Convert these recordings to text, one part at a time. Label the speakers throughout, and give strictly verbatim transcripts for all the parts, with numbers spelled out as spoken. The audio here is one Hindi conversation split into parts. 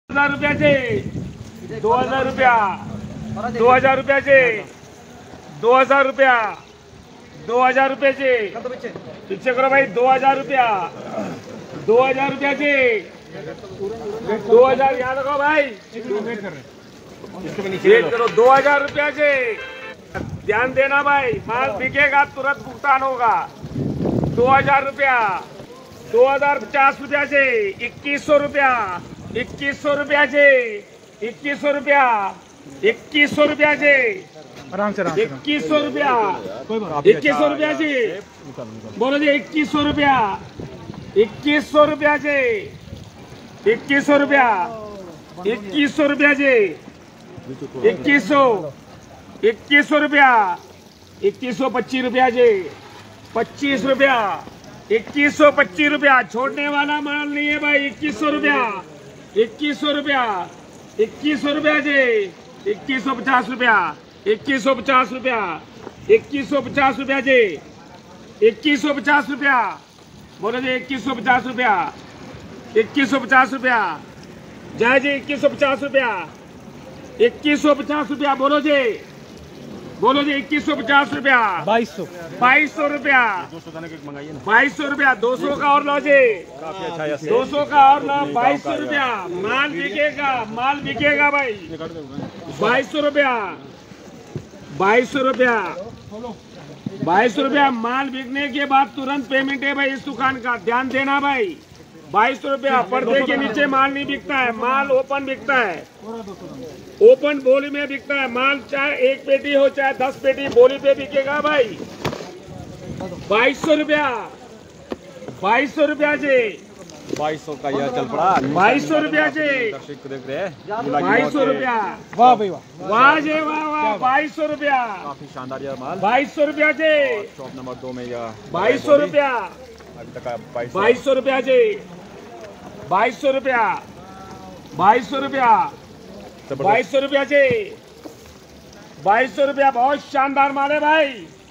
Speaker 1: हजार रुपयाचे दो हजार रुपया दो हजार रुपयाचे दो हजार रुपया दो हजार रुपयाचे पीछे करो भाई दो हजार रुपया दो हजार रुपयाचे दो हजार याद रखो भाई वेट करो दो हजार रुपयाचे ध्यान देना भाई माल बिकेगा तुरंत भुगतान होगा दो हजार रुपया दो हजार पचास रुपया से इक्कीस सौ रुपया इक्कीस सौ रुपया से इक्कीस सौ रुपया इक्कीस सौ रुपया से
Speaker 2: आराम से
Speaker 1: इक्कीस सौ रुपया इक्कीस सौ रुपया से बोलो जी इक्कीस सौ रुपया इक्कीस सौ रुपया से इक्कीस सौ रुपया इक्कीस सौ रुपया से इक्कीस सौ इक्कीस सौ रुपया इक्कीस सौ पच्चीस रुपया से पच्चीस रुपया इक्कीस सौ पच्चीस रुपया छोड़ने वाला माल नहीं है भाई इक्कीस सौ रुपया इक्कीस सौ रुपया इक्कीस सौ रुपया से इक्कीस सौ पचास रुपया इक्कीस सौ पचास रुपया इक्कीस सौ पचास रुपया से इक्कीस सौ पचास रुपया बोलो जी इक्कीस सौ पचास रुपया इक्कीस सौ पचास रुपया जय जी इक्कीस सौ पचास रुपया इक्कीस सौ पचास रुपया बोलो जी बोलो जी इक्कीस सौ पचास रुपया
Speaker 2: बाईस सौ
Speaker 1: बाईस सौ रुपया बाईस सौ रुपया दो सौ का और लो जी दो सौ का और लो बाईस सौ रुपया माल बिकेगा माल बिकेगा भाई बाईस सौ रुपया बाईस सौ रुपया बाईस सौ रुपया माल बिकने के बाद तुरंत पेमेंट है भाई इस दुकान का ध्यान देना भाई बाईस सौ रुपया पर्दे के नीचे माल नहीं बिकता है माल ओपन बिकता है ओपन बोली में बिकता है माल चाहे एक पेटी हो चाहे दस पेटी बोली पे बिकेगा भाई बाईस सौ रुपया बाईस सौ रुपया से
Speaker 3: बाईस सौ का यह चल पड़ा
Speaker 1: बाईस सौ रुपया से बाईस सौ रुपया
Speaker 2: वाह भाई वाह
Speaker 1: वाह जी वाह वाह बाईस सौ रुपया
Speaker 3: काफी शानदार यह माल
Speaker 1: बाईस सौ रुपया से
Speaker 3: शॉप नंबर दो में यह
Speaker 1: बाईस सौ रुपया
Speaker 3: अभी तक बाईस
Speaker 1: बाईस सौ रुपया से बाईस सौ रुपया बाईस सौ रुपया बाईस सौ रुपया से बाईस सौ रुपया बहुत शानदार माल है भाई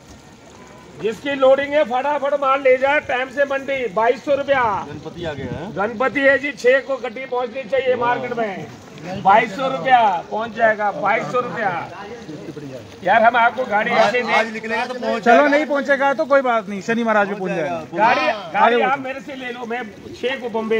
Speaker 1: जिसकी लोडिंग है फटाफट माल ले जाए टाइम से मंडी बाईस सौ रुपया
Speaker 3: गणपति आ गए हैं
Speaker 1: गणपति है जी छह को गड्डी पहुंचनी चाहिए मार्केट में बाईस सौ रुपया पहुंच जाएगा बाईस सौ रुपया यार हम आपको गाड़ी ऐसे
Speaker 3: निकलेगा तो
Speaker 2: चलो नहीं पहुंचेगा तो कोई बात नहीं शनि महाराज भी पहुंच जाएगा
Speaker 1: गाड़ी गाड़ी आप मेरे से ले लो मैं छह को बम्बे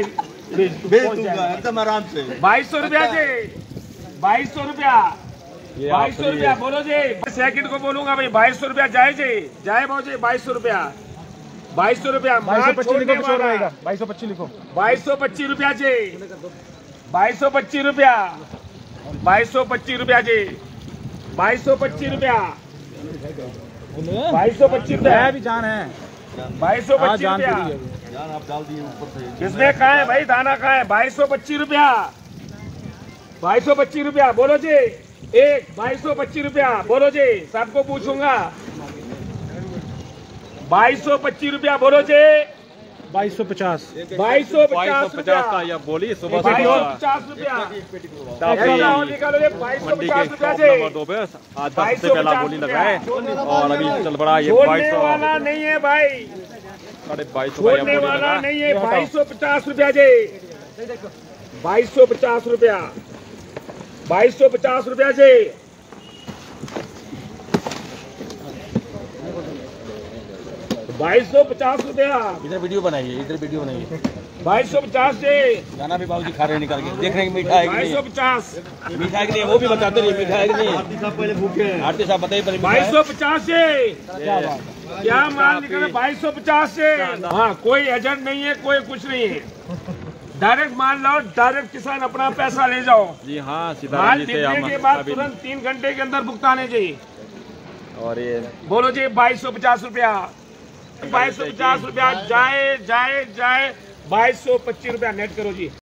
Speaker 3: एकदम आराम से
Speaker 1: बाईस सौ रुपया से बाईस सौ रुपया बाईस सौ रुपया बोलो जी सेकंड को बोलूंगा भाई बाईस सौ रुपया जाए जी जाए भाव जी बाईस सौ रुपया बाईस सौ रुपया
Speaker 2: बाईस सौ पच्चीस लिखो कुछ और रहेगा बाईस सौ पच्चीस लिखो
Speaker 1: बाईस सौ पच्चीस रुपया जी बाईस सौ पच्चीस रुपया बाईस सौ पच्चीस रुपया जी बाईस सौ पच्चीस रुपया बाईस सौ पच्चीस रुपया
Speaker 2: भी जान है
Speaker 1: बाईस सौ पच्चीस रुपया
Speaker 3: जान आप डाल दिए ऊपर से
Speaker 1: किसमें कहा है भाई दाना कहा है बाईस सौ पच्चीस रुपया बाईस सौ पच्चीस रुपया बोलो जी एक बाईस सौ पच्चीस रुपया बोलो जी सबको पूछूंगा बाईस सौ पच्चीस रुपया बोलो जी
Speaker 2: बाईस सौ पचास
Speaker 1: बाईस सौ
Speaker 3: बाईस
Speaker 1: पचास
Speaker 3: सौ
Speaker 1: रुपया
Speaker 3: पचास का यह बोली सुबह
Speaker 1: बाईस सौ
Speaker 3: से
Speaker 1: पचास रुपया
Speaker 3: काफी
Speaker 1: निकालो जी बाईस सौ
Speaker 3: मंडी के
Speaker 1: पचास रुपया
Speaker 3: शॉप
Speaker 1: से
Speaker 3: नंबर दो पे आज दस से पहला बोली लगा है और अभी चल पड़ा ये बाईस
Speaker 1: छोड़ने
Speaker 3: सौ
Speaker 1: वाला नहीं है भाई
Speaker 3: साढ़े बाईस सौ का यह
Speaker 1: छोड़ने
Speaker 3: बोली
Speaker 1: वाला
Speaker 3: लगा
Speaker 1: नहीं है बाईस सौ पचास रुपया जी बाईस सौ पचास रुपया बाईस सौ पचास रुपया से बाईस सौ पचास रुपया
Speaker 4: इधर वीडियो बनाइए इधर वीडियो बनाइए
Speaker 1: बाईस सौ पचास से
Speaker 4: गाना भी बाबूजी खा रहे निकाल के देख रहे हैं मीठा है कि
Speaker 1: बाईस सौ
Speaker 4: नहीं
Speaker 1: पचास
Speaker 4: मीठा है कि नहीं वो भी बताते रहिए मीठा है कि नहीं
Speaker 3: पहले भूखे हैं
Speaker 4: आरती साहब बताइए पहले मीठा
Speaker 1: बाईस
Speaker 4: है?
Speaker 1: सौ पचास से क्या माल निकला बाईस सौ पचास से हाँ कोई एजेंट नहीं है कोई कुछ नहीं है डायरेक्ट माल लो डायरेक्ट किसान अपना पैसा ले जाओ
Speaker 3: जी हाँ सीधा
Speaker 1: माल
Speaker 3: जी से
Speaker 1: बिकने
Speaker 3: हम
Speaker 1: के बाद
Speaker 3: अभी
Speaker 1: तुरंत तीन घंटे के अंदर भुगतान है जी
Speaker 3: और ये
Speaker 1: बोलो जी बाईस सौ पचास रुपया बाईस सौ पचास रुपया जाए जाए जाए बाईस सौ पच्चीस रुपया नेट करो जी।